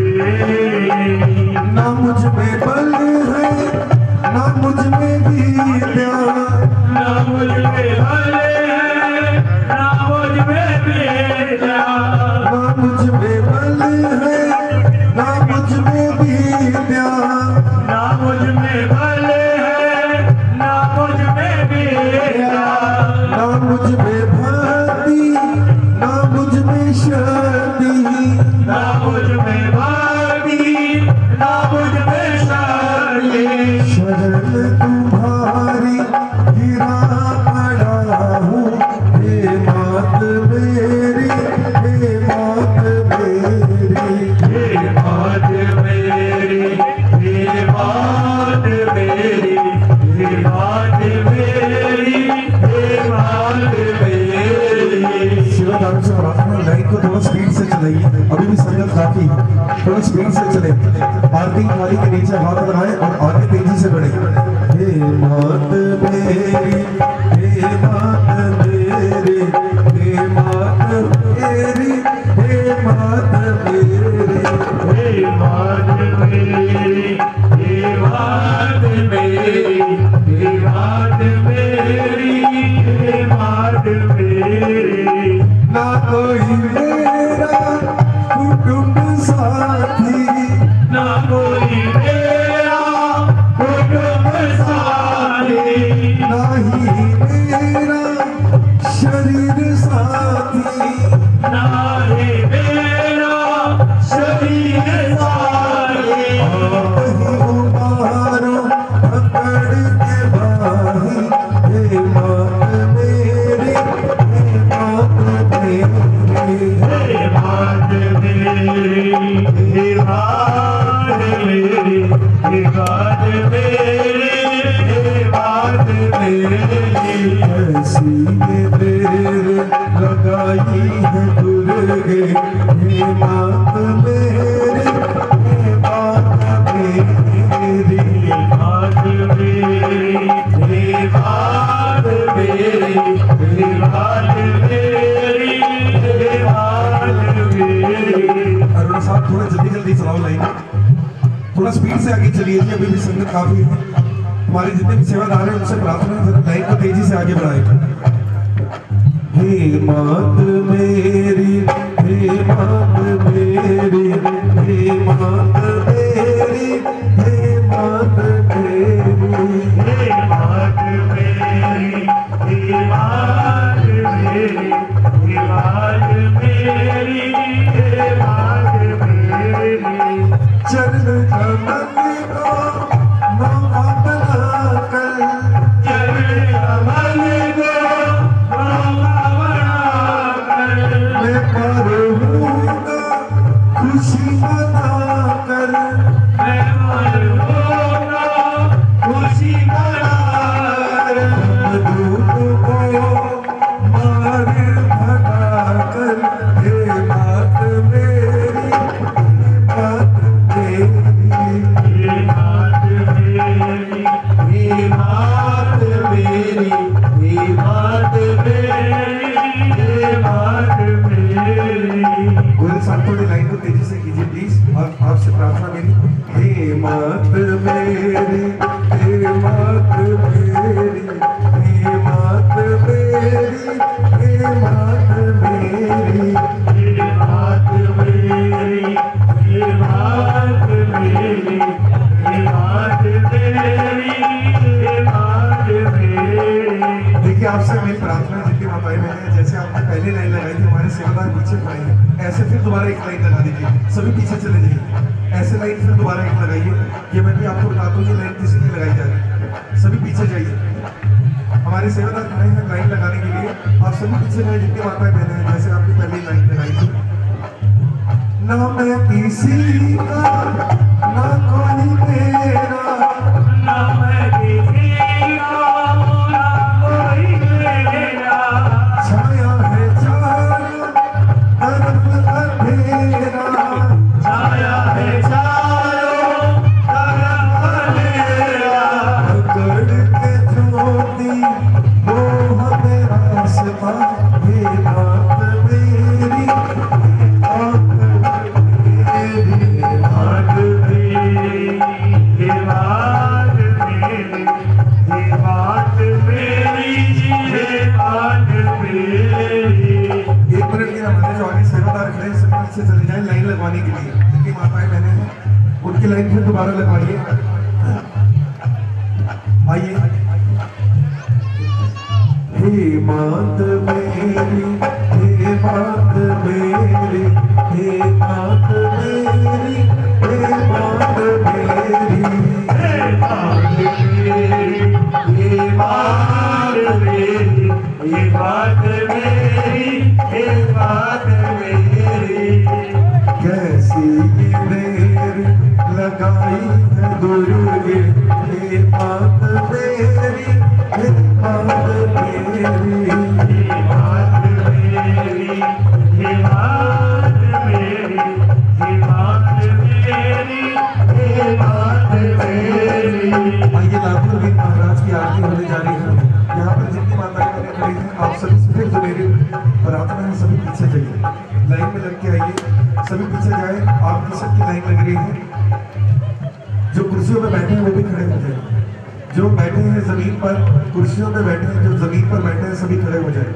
मेरी। ना मुझ में बल है, ना मुझ में विद्या, ना मुझ में बल है, ना मुझ में विद्या, ना मुझ में बल है, ना मुझ में विद्या, ना मुझ में बल है, ना मुझ में विद्या, ना मुझ में भक्ति, ना मुझ में शक्ति, ना मुझ में भक्ति, ना मुझ में शक्ति। शरण तुम्हारी गिरा पड़ा हूँ, हे मात मेरी, हे मात मेरी, हे मात मेरी, हे मात मेरी, हे मात मेरी, हे मात मेरी। शिवदान से प्रार्थना, लाइन को थोड़ा स्पीड से चलाइए, अभी भी संगत काफी, थोड़ा स्पीड से चले, पार्किंग थाली के नीचे हाथ लगाएं और आगे तेजी से बढ़े। हे मात मेरी, हे मात मेरी, हे मात मेरी, हे मात मेरी, हे मात मेरी, हे मात मेरी, हे मात मेरी, हे मात मेरी। ना कोई मेरा कुटुंब साथी, ना कोई मेरा कुटुंब साथी, ना ही मेरा शरीर साथी, ना ही मेरा शरीर साथी। आप ही उबारो पकड़ के बाही, हे मात मेरी, हे मात मेरी, हे मात मेरी, हे मात मेरी, हे मात मेरी, हे मात मेरी। ऐसी में देर लगाई है दुर्गे, हे मात मेरी, हे मात मेरी, हे मात मेरी, हे मात मेरी, हे मात मेरी, हे मात मेरी। अरुण साहब थोड़ा जल्दी जल्दी चलाओ लाइन, थोड़ा स्पीड से आगे चलिए जी, अभी भी संगत काफी है। हमारे जितने भी सेवादार हैं उनसे प्रार्थना है जरा लाइन को तेजी से आगे बढ़ाएं। हे मात मेरी, हे मात मेरी, हे मात मेरी, हे मात मेरी, हे मात मेरी, हे मात मेरी, हे मात मेरी, हे मात मेरी। चरण कमल को नौका बनाकर, चरण कमल को नौका बनाकर, मैं पार होऊंगा खुशी मनाकर, मैं पार होऊंगा खुशी मनाकर। धूप को मार भगाकर, हे मात मेरी, हे मात मेरी, हे मात मेरी, हे मात मेरी, हे मात मेरी, हे मात मेरी। गोरे साहब थोड़ी लाइन को तेजी से कीजिए प्लीज, और आपसे प्रार्थना मेरी, हे मात मेरी, हे मात मेरी, हे मात मेरी, हे मात मेरी, हे मात मेरी, हे मात मेरी, हे आपसे मेरी प्रार्थना है जिनकी माताएं बहनें, जैसे आपने पहली लाइन लगाई थी हमारे सेवादार पीछे खड़े हैं, ऐसे फिर दोबारा एक लाइन लगा दीजिए, सभी पीछे चले जाइए, ऐसे लाइन फिर दोबारा एक लगाइए। ये मैं भी आपको बता दूं ये लाइन किसी की लगाई जा रही है, सभी पीछे जाइए। हमारे सेवादार खड़े हैं लाइन लगाने के लिए, आप सभी पीछे जाइए जिनकी माताएं बहनें हैं, जैसे आपने पहली लाइन लगाई थी। ना मैं किसी का ना कोई मेरा, ना मैं किसी का ना कोई मेरा, छाया है चारों तरफ अंधेरा, छाया है चारों तरफ अंधेरा, पकड़ के ज्योति वो हमें आसमां, ये बात मेरी बात मेरी बात मेरी, ये बात मेरी, ये बात मेरी, ये बात मेरी। एक मिनट के हमारे जो आगे सेवादार खड़े हैं सब से चले जाएं लाइन लगवाने के लिए, जिनकी माताएं बहनें हैं उनकी लाइन फिर दोबारा लगवाइए। आइए। हे मात मेरी, हे मात मेरी, हे मात मेरी, हे मात मेरी, हे बात मेरी, ये बात मेरी, ये बात मेरी, ये बात मेरी। कैसी ये देर लगाई है दुर्गे, हे मात मेरी, हे मात मेरी, ये बात मेरी, ये बात मेरी, ये बात मेरी, ये बात मेरी। आइए लाखों दिन महाराज की आरती होने जा रही है। यहाँ पर जितनी माताएं बहनें खड़ी हैं आप सभी से फिर जो मेरी प्रार्थना है सभी पीछे जाइए, लाइन में लग के आइए, सभी पीछे जाए। आपकी सबकी लाइन लग रही है, जो कुर्सियों में बैठे हैं वो भी खड़े हो जाए, जो बैठे हैं जमीन पर कुर्सियों में बैठे हैं, जो जमीन पर बैठे हैं सभी खड़े हो जाए।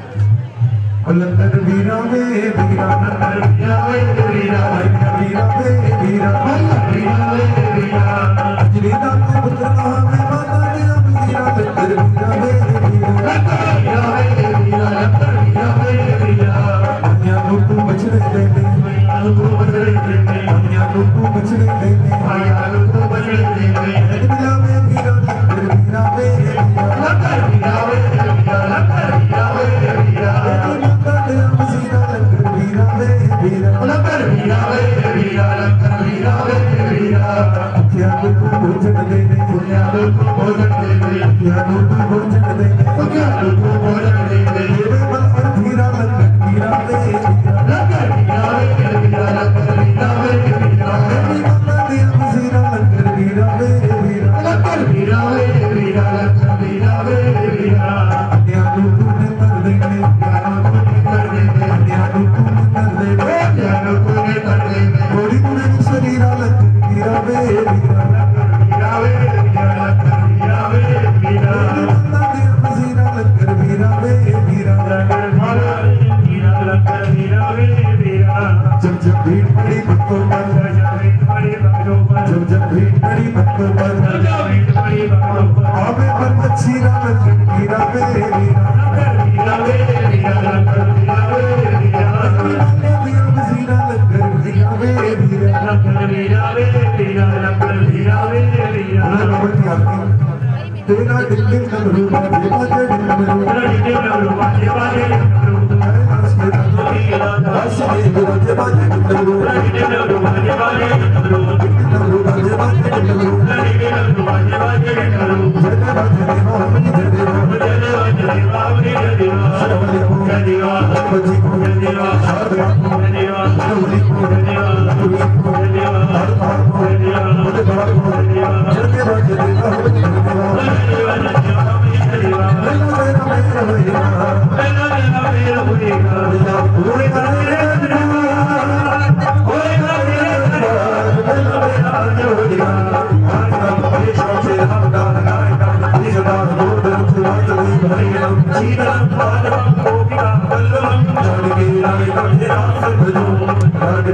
लंदन वीरा वे वीरा, लंदन वीरा वे वीरा, वीरा वे वीरा, वीरा वे वीरा, अंजलि दा को पुत्र कहा मैं माता ने अब वीरा, लंदन वीरा वे वीरा, वीरा वे वीरा, लंदन वीरा वे वीरा। अन्या लोटू बचड़े देने, मैया को बजड़े देने, अन्या लोटू बचड़े देने, मैया को बजड़े देने। वीरा वे वीरा, लंदन वीरा वे वीरा, लंदन वीरा वे वीरा, लंदन वीरा वे वीरा, माता ने अब वीरा, लंदन वीरा वे वीरा, लंदन वीरा वे वीरा, लंदन वीरा वे वीरा। क्या लोटू भोजन देने, दुनिया को भोजन देने, क्या लोटू भोजन देने, दुनिया को भोजन देने। वीरा वीरा, लंदन वीरा वे वीरा, लंदन वीरा वे वीरा, लंदन वीरा वे वीरा, माता ने अब वीरा, लंदन वीरा वे वीरा, लंदन वीरा वे वीरा, लंदन वीरा वे वीरा। अन्या लोटू ने कर देने, ज्ञान को कर देने, अन्या लोटू ने कर देने, ज्ञान को कर देने। थोड़ी मुड़े शरीरा, लंदन वीरा वे वीरा, वीरा वे वीरा, लंदन वीरा वे वीरा, माता ने अब वीरा, लंदन वीरा वे वीरा। लंदन वीरा वीरा, लंदन वीरा वे वीरा। जब जब भीड़ पड़ी भक्तों पर, जब बड़ी बातों पर, जब जब भीड़ पड़ी भक्तों पर, जब बड़ी बातों पर। आवे पर मच्छीरा, लंदन वीरा वे वीरा, लंदन वीरा वे वीरा, लंदन वीरा वे वीरा, माता ने अब वीरा, लंदन वीरा वे वीरा। लंदन वीरा वे वीरा, लंदन वीरा वे वीरा। भगवत की आरती। तेरा दिल दिल डमरू बाजे बाजे डमरू, लड़के डमरू बाजे बाजे डमरू, कैलाश के डमरू, कैलाश के बाजे बाजे डमरू, लड़के डमरू बाजे बाजे डमरू, डमरू बाजे बाजे डमरू, लड़के डमरू बाजे बाजे डमरू। जय बाजे देवा, जय देवा, जय देवा जय देवा जय देवा, सरवले को, जय देवा भगवती को, जय देवा, शारदा को, जय देवा, सरवली को, जय देवा, पुरी को, जय देवा, हरताल को, जय देवा, बुद्ध बाबा को, जय देवा, जय देवा, जय देवा, जय देवा जय देवा जय देवा। मेरा मेरा मेरा मेरा, मेरा मेरा मेरा होएगा, मेरा पूरे करे होएगा मेरा मेरा मेरा होएगा।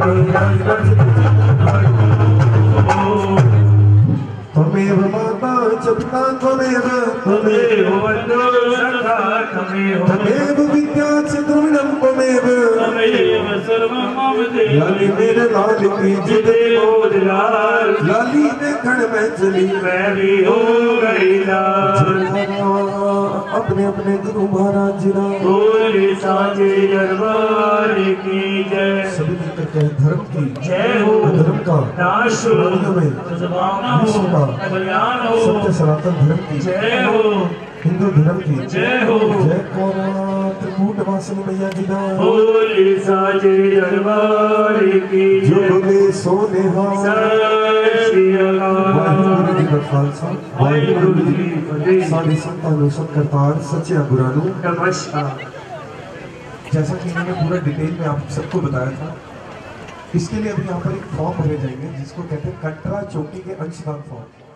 त्वमेव माता जपिता त्वमेव त्वमेव वन्दो सखा त्वमेव विद्या च द्रविणं त्वमेव त्वमेव सर्वं मम देव लाली मेरे लाल की जिते मोद लाल लाली ने कण में चली मैं भी हो गई लाल अपने अपने गुरु महाराज जी राम बोले साचे दरबार की जय सभी मिलकर कहें धर्म की जय हो धर्म का नाश हो दुनिया में सद्भावना विश्व का हो कल्याण हो सत्य सनातन धर्म की जय हो हिंदू धर्म की जय हो जय त्रिकूट वासिनी मैया जी का बोले साचे दरबार की जो जय बोले सो नेहा सत श्री अकाल वाहिगुरु जी का खालसा वाहिगुरु जी की फतेह सारे संतां नु सब करतार सच्चे गुरां नु नमस्कार। जैसा कि इन्होंने पूरा डिटेल में आप सबको बताया था, इसके लिए अभी यहाँ पर एक फॉर्म भरे जाएंगे जिसको कहते हैं कटरा चौकी के अंशदान फॉर्म।